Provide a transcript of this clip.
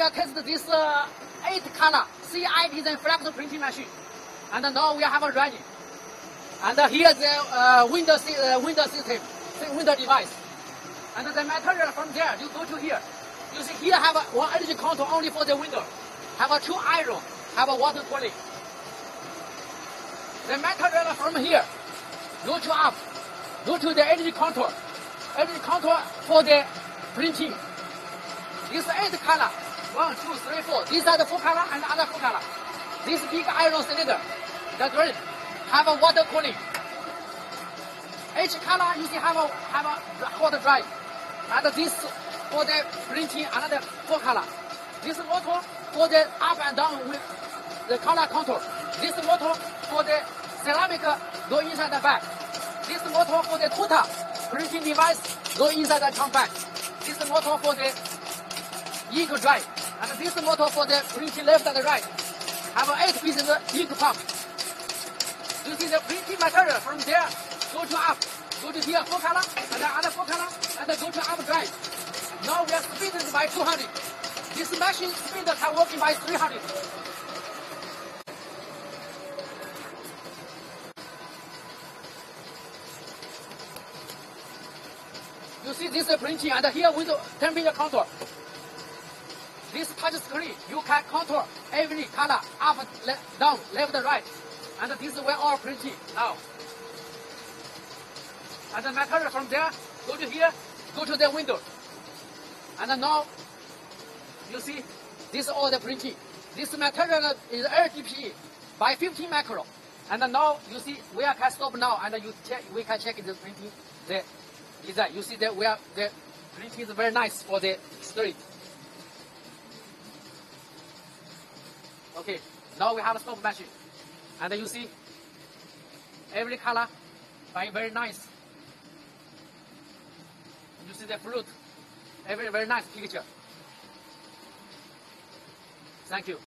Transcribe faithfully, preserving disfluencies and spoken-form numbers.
we are test this uh, eight color C I design flexo printing machine, and now we have a ready. And uh, here the uh, window uh, window system, window device, and the material from there you go to here. You see here have a one energy counter only for the window, have a two iron, have a water cooling. The material from here go to up, go to the energy counter, energy counter for the printing. This eight color, one, two, three, four. These are the four color and other four color. This big iron cylinder, the green, have a water cooling. Each color you see have a have a hot dry, and this for the printing another four color. This water for the up and down with the color contour. This water for the ceramic go inside the bag. This water for the total printing device go inside the compact. This water for the ink dry, and this motor for the printing left and right. Have eight pieces ink pump. You see the printing material from there go to up, go to here four color, and the other four color, and then go to up dry. Now we are speeding by two hundred. This machine speed can working by three hundred. You see this printing, and here window temperature control. This touch screen, you can control every color up, left, down, left, right. And this is where all printing now. And the material from there, go to here, go to the window. And now, you see, this is all the printing. This material is L T P E by fifteen micro. And now, you see, we can stop now, and you check, we can check the printing, the design. You see that we are, the printing is very nice for the screen. Okay, now we have a stop machine, and you see every color by very nice. You see the fruit, every very nice picture. Thank you.